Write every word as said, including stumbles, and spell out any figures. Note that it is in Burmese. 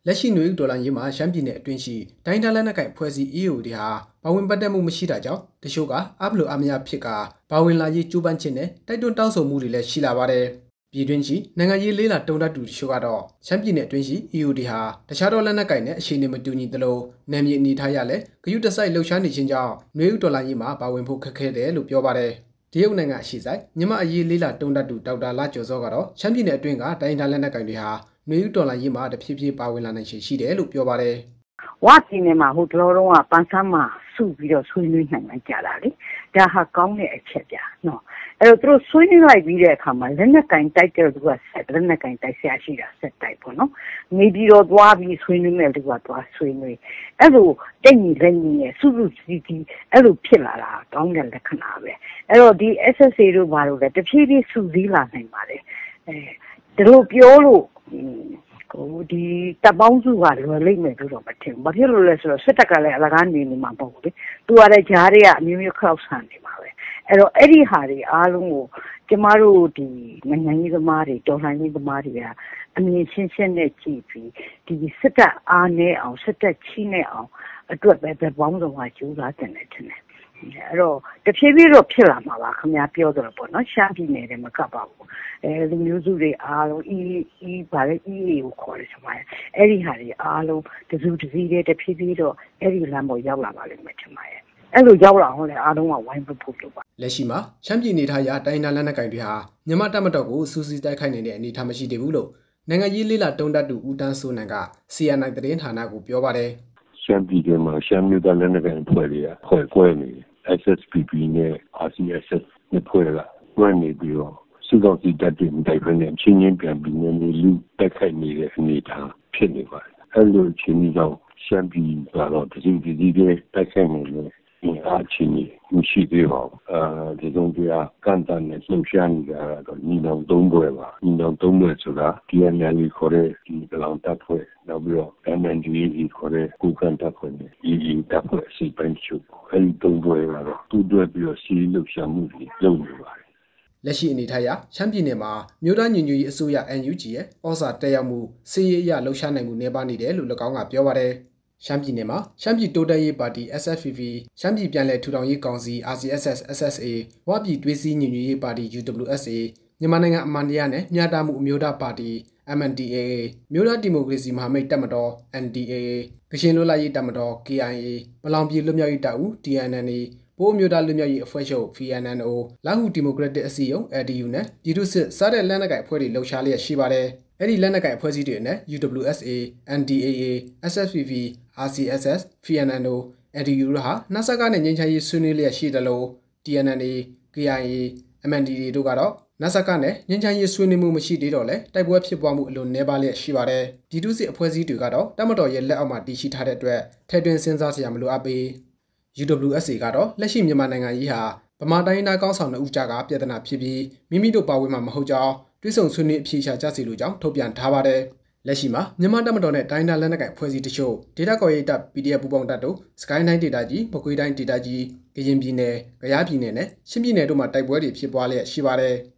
လက်ရှိနွေဦးဒေါ်လာရေးမှာရှမ်းပြည်နယ်အတွင်းရှိတိုင်းဒေသလက်နက်ကိုင်ဖွဲ့စည်း E O တွေဟာပါဝင်ပတ်သက်မှုမရှိတာကြောင့်တချို့ကအဘလိုအမရဖြစ်ကပါဝင်လာရေးကြိုးပမ်းခြင်းနဲ့တိုက်တွန်းတောင်းဆိုမှုတွေလည်းရှိလာပါတယ်။ပြည်တွင်းရှိနိုင်ငံရေးလေးလာတုံ့တက်သူတချို့ကတော့ရှမ်းပြည်နယ်အတွင်းရှိ E O တွေဟာတခြားသောလက်နက်ကိုင်နဲ့အခြေအနေမတူညီသလိုနယ်မြေအနေထားရလဲဂရုတစိုက်လှုပ်ရှားနေခြင်းကြောင့်နွေဦးဒေါ်လာရေးမှာပါဝင်ဖို့ခက်ခဲတယ်လို့ပြောပါတယ်။တရုတ်နိုင်ငံရှိဆိုင်မြန်မာအရေးလေးလာတုံ့တက်သူဒေါက်တာလာကျော်စောကတော့ရှမ်းပြည်နယ်အတွင်းကတိုင်းဒေသလက်နက်ကိုင်တွေဟာနွေဦးဒေါ်လာရေးမှာတဖြည်းဖြည်းပါဝင်လာနိုင်ရှိတယ်လို့ပြောပါတယ်။ဝါပြည်နယ်မှာဟိုတလောတော့ပန်းစမ်းမှာစုပြီးတော့ဆွေးနွေးနိုင်မှကြတာလေ။ဒါဟာကောင်းတဲ့အချက်ပြနော်။အဲ့တော့သူတို့ဆွေးနွေးလိုက်ပြီးတဲ့အခါမှာလက်နက်ကင်တိုက်တဲ့သူကဆက်လက်နက်ကင်တိုက်ဆရာရှိတာဆက်တိုက်ပေါ့နော်။နေပြီးတော့သွားပြီးဆွေးနွေးမဲ့သူကသွားဆွေးနွေး။အဲ့လိုတက်ညီလက်ညီနဲ့စုစုစည်းစည်းအဲ့လိုဖြစ်လာတာကောင်းတဲ့လက္ခဏာပဲ။အဲ့တော့ဒီ S S A တို့ဘာလို့လဲတဖြည်းဖြည်းစုစည်းလာနိုင်ပါလေ။အဲဒီလိုပြောလို့ကိုဒီတပ်ပေါင်းစုကလွယ်လိမ့်မယ်လို့တော့မထင်ဘူး။ဘာဖြစ်လို့လဲဆိုတော့စစ်တပ်ကလည်းအလကားနေနေမှာပေါ့လေ။သူကလည်းဂျားတွေကအမျိုးမျိုးခောက်ဆန်နေမှာပဲ။အဲ့တော့အဲ့ဒီဟာတွေအားလုံးကိုကျမတို့ဒီနိုင်ငံရေးသမားတွေတော်လှန်ရေးသမားတွေကအမြင်ရှင်းရှင်းနဲ့ကြည့်ပြီးဒီစစ်တပ်အားနဲ့အောင်စစ်တပ်ချိနဲ့အောင်အတွက်ပဲပဲပေါင်းစုံကကြိုးစားတင်နေတယ်အဲ့တော့တဖြည်းဖြည်းတော့ဖြစ်လာမှာပါခင်ဗျာပြောတော့ပေါ့နော်ရှမ်းပြည်နယ်ထဲမှာကပ်ပါဘူးအဲလူမျိုးစုတွေအားလုံး E E ဘာလဲ E A ကိုခေါ်တယ်ဆိုမှအဲ့ဒီဟာတွေအားလုံးတစုတစည်းတည်းတဖြည်းဖြည်းတော့အဲ့ဒီလမ်းပေါ်ရောက်လာပါလိမ့်မယ်ထင်ပါတယ်အဲ့လိုရောက်လာအောင်လေအားလုံးကဝိုင်းဖို့ဖို့လို့ပါလက်ရှိမှာရှမ်းပြည်နေထားရတိုင်းဒေသလက်နက်ကိုင်တွေဟာမြန်မာတပ်မတော်ကိုစူးစီးတိုက်ခိုက်နေတဲ့အနေအထားမရှိသေးဘူးလို့နိုင်ငံရေးလေးလာတုံးတက်သူဦးတန်းစိုးနိုင်က C N I သတင်းဌာနကိုပြောပါတယ်ရှမ်းပြည်နယ်မှာရှမ်းမျိုးသားလက်နက်ကိုင်ဖွဲ့တွေကဖွဲ့ကွဲနေ S S P P နဲ့ R C S S နဲ့ဖွဲ့ကကွဲနေပြီးတော့စုဆောင်စီတပ်တွေတိုက်ပွဲနဲ့ချင်းချင်းပြန်ပြီးနေလူတက်ခိုက်နေတဲ့အနေအထားဖြစ်နေပါတယ်အဲ့လိုချင်းကြီးကြောင့်ရှမ်းပြည်ကတော့တစီတစီတွေတိုက်ခိုက်နေတယ်ဒီအားချင်းကြီးမရှိသေးပါဘူးအဲဒီတော့ဒီကကန်တန်နဲ့လှုပ်ရှားနေတာတော့ညီနောင်သုံးဘွယ်ပါညီနောင်သုံးဘွယ်ဆိုတာ D N L ခေါ်တဲ့ဒီကလောင်တပ်ဖွဲ့နောက်ပြီးတော့ M N D A ခေါ်တဲ့ကုကန်တပ်ဖွဲ့နဲ့ E E တပ်ဖွဲ့စီပန်းချုပ်အဲဒီသုံးဘွယ်ကတော့သူ့အတွက်ပြီးတော့စီးလှုပ်ရှားမှုတွေလုပ်နေပါတယ်လက်ရှိအနေထားအရရှမ်းပြည်နယ်မှာမြို့သားညီညွတ်ရေးအစိုးရ N U G ရဲ့ဩဇာတက်ရောက်မှုစီးရေးအရလှုပ်ရှားနိုင်မှုနေပါနေတယ်လို့၎င်းကပြောပါတယ်ရှမ်းပြည်နယ်မှာရှမ်းပြည်တိုးတက်ရေးပါတီ S F P P ရှမ်းပြည်ပြန်လည်ထူထောင်ရေးကောင်စီ R C S S S S A ဝပြည်တွေးစည်းညီညွတ်ရေးပါတီ U W S A မြန်မာနိုင်ငံအမှန်တရားနဲ့မျှတမှုအမျိုးသားပါတီ M N D A A မြို့သားဒီမိုကရေစီမဟာမိတ်တပ်မတော် N D A A ကချင်လွတ်လပ်ရေးတပ်မတော် K I A ပလောင်ပြည်လွတ်မြောက်ရေးတပ်ဦး D N N A ဘိုးမျိုးသားလွတ်မြောက်ရေးအဖွဲ့ချုပ် V N N O လာဟုဒီမိုကရက်တစ်အစည်းအရုံး L D U နဲ့ပြည်သူ့စစ်စားတဲ့လက်နက်ကိုင်အဖွဲ့တွေလှုပ်ရှားလျက်ရှိပါတယ်။အဲ့ဒီလက်နက်ကိုင်အဖွဲ့အစည်းတွေနဲ့ U W S A, N D A A, S S P P, R C S S, V N N O, L D U တို့ဟာနစကနဲ့ငြိမ်းချမ်းရေးဆွေးနွေးလျက်ရှိတယ်လို့ D N N A, K I A, M N D A တို့ကတော့နစကနဲ့ငြိမ်းချမ်းရေးဆွေးနွေးမှုမရှိသေးတော့လဲတိုက်ပွဲဖြစ်ပွားမှုအလွန်နှဲပါလျက်ရှိပါတယ်။ပြည်သူ့စစ်အဖွဲ့အစည်းတွေကတော့တပ်မတော်ရဲ့လက်အောက်မှာတည်ရှိထားတဲ့အတွက်ထဲတွင်စဉ်းစားစရာမလိုအပ်ပေU W S A ကတော့လက်ရှိမြန်မာနိုင်ငံကြီးဟာဗမာတိုင်းသားကောင်းဆောင်တဲ့ဦးကြကပြည်ထနာဖြစ်ပြီးမိမိတို့ပါဝင်မှာမဟုတ်ကြောင်းတွဲဆုံဆွေးနွေးအဖြေရှာကြစီလိုကြောင်းထုတ်ပြန်ထားပါတယ်။လက်ရှိမှာမြန်မာတပ်မတော်နဲ့တိုင်းဒေသလက်နက်ကိုင်ဖွဲ့စည်းတချို့ဒေသကော်ရေးတပ် P D F ပူးပေါင်းတပ်တို့စကိုင်းတိုင်းဒေသကြီးမကွေးတိုင်းဒေသကြီးကရင်ပြည်နယ်၊ကယားပြည်နယ်နဲ့ချင်းပြည်နယ်တို့မှာတိုက်ပွဲတွေဖြစ်ပွားလျက်ရှိပါတယ်။